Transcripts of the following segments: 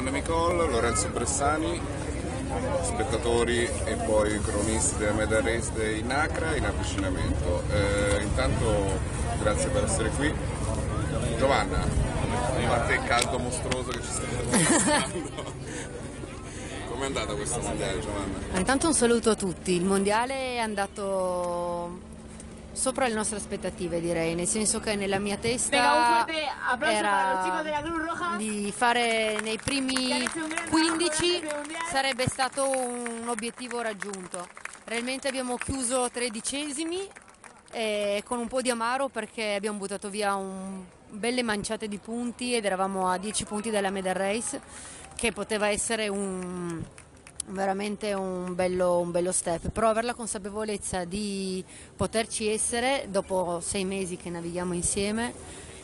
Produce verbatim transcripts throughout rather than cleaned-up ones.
Giovanna Micol, Lorenzo Bressani, spettatori e poi cronisti della Medal Race in Accra in avvicinamento. Eh, intanto grazie per essere qui. Giovanna, a parte il caldo mostruoso che ci state dando. Com'è andata questa mondiale, Giovanna? Intanto un saluto a tutti. Il mondiale è andato sopra le nostre aspettative, direi, nel senso che nella mia testa era di fare nei primi quindici sarebbe stato un obiettivo raggiunto. Realmente abbiamo chiuso tredicesimi e con un po' di amaro perché abbiamo buttato via un belle manciate di punti ed eravamo a dieci punti dalla medal race, che poteva essere un veramente un bello, un bello step, però avere la consapevolezza di poterci essere dopo sei mesi che navighiamo insieme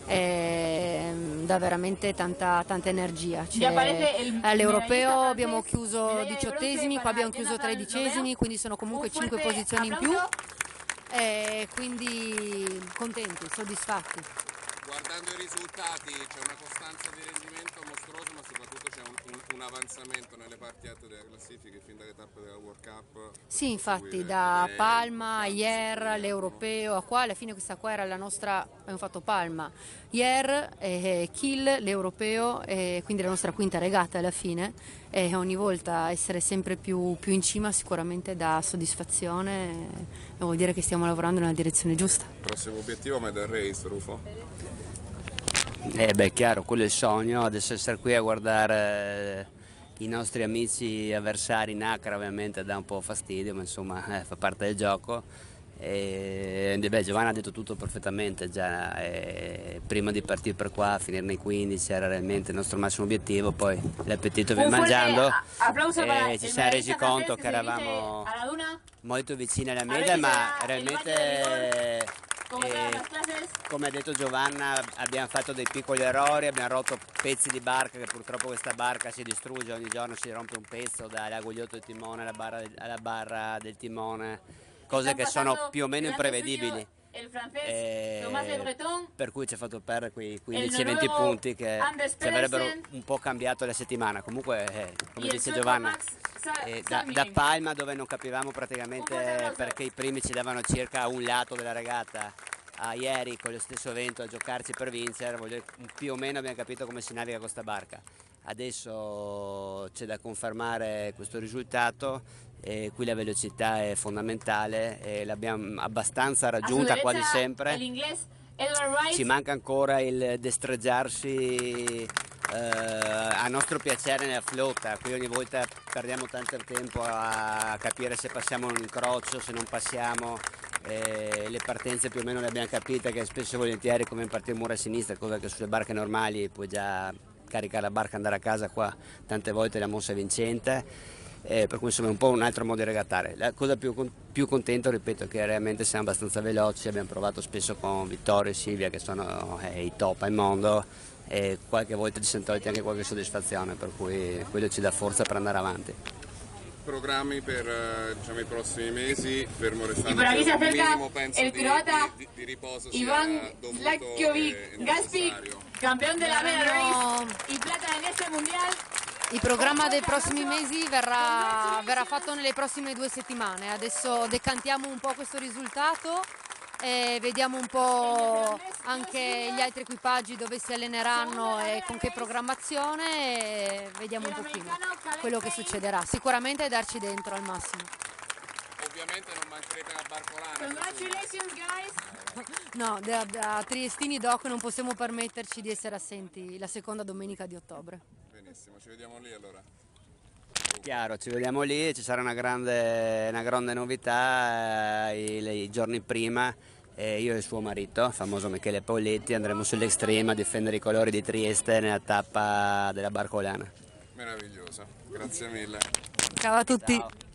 eh, dà veramente tanta, tanta energia. All'europeo abbiamo chiuso diciottesimi, qua abbiamo chiuso tredicesimi, quindi sono comunque cinque posizioni in più e quindi contenti, soddisfatti. Guardando i risultati c'è una costanza di rendimento mostruosa, ma soprattutto c'è un, un, un avanzamento nelle parti alte della classifica fin dalle tappe della World Cup. Sì, infatti da Palma, Ier, l'Europeo, a qua alla fine questa qua era la nostra, abbiamo fatto Palma, Ier, eh, Kiel, l'Europeo, eh, quindi la nostra quinta regata alla fine, e ogni volta essere sempre più, più in cima sicuramente dà soddisfazione e vuol dire che stiamo lavorando nella direzione giusta. Prossimo obiettivo Medal Race, Rufo? Eh beh, chiaro, quello è il sogno, adesso essere qui a guardare eh, i nostri amici avversari in Accra ovviamente dà un po' fastidio, ma insomma eh, fa parte del gioco. E, beh, Giovanna ha detto tutto perfettamente già, eh, prima di partire per qua, a finire nei quindici era realmente il nostro massimo obiettivo, poi l'appetito viene mangiando e ci siamo resi conto che eravamo molto vicini alla media, ma realmente... E, come ha detto Giovanna, abbiamo fatto dei piccoli errori, abbiamo rotto pezzi di barca, che purtroppo questa barca si distrugge, ogni giorno si rompe un pezzo dall'agugliotto del timone alla barra, alla barra del timone, cose che sono più o meno imprevedibili. E per cui ci ha fatto perdere quei quindici venti punti che ci avrebbero un po' cambiato la settimana. Comunque, eh, come dice Giovanna, eh, da, da Palma, dove non capivamo praticamente perché i primi ci davano circa un lato della regata, a ieri con lo stesso vento a giocarci per vincere, voglio, più o meno abbiamo capito come si naviga questa barca. Adesso c'è da confermare questo risultato e qui la velocità è fondamentale e l'abbiamo abbastanza raggiunta quasi sempre. Ci manca ancora il destreggiarsi eh, a nostro piacere nella flotta, qui ogni volta perdiamo tanto tempo a capire se passiamo un incrocio, se non passiamo. Eh, le partenze più o meno le abbiamo capite, che spesso e volentieri come partire mura a sinistra, cosa che sulle barche normali puoi già caricare la barca e andare a casa, qua tante volte la mossa è vincente, eh, per cui insomma è un po' un altro modo di regattare. La cosa più, più contento, ripeto, è che realmente siamo abbastanza veloci, abbiamo provato spesso con Vittorio e Silvia che sono eh, i top al mondo e qualche volta ci siamo tolti anche qualche soddisfazione, per cui quello ci dà forza per andare avanti. Programmi per diciamo, i prossimi mesi, fermo restando che un minimo penso di, di, di, di riposo sia dovuto e necessario. Campeón de la Medal Race y plata en este mundial. Il programma dei prossimi mesi verrà, verrà fatto nelle prossime due settimane, adesso decantiamo un po' questo risultato e vediamo un po' anche gli altri equipaggi dove si alleneranno e con che programmazione e vediamo un pochino quello che succederà. Sicuramente è darci dentro al massimo. Ovviamente non mancherete la barcolana. Congratulations guys! No, da, da Triestini Doc non possiamo permetterci di essere assenti la seconda domenica di ottobre. Benissimo, ci vediamo lì allora. Chiaro, ci vediamo lì, ci sarà una grande, una grande novità eh, i, i giorni prima. E io e il suo marito, il famoso Michele Pauletti, andremo sull'Extreme a difendere i colori di Trieste nella tappa della barcolana. Meraviglioso, grazie mille. Ciao a tutti. Ciao.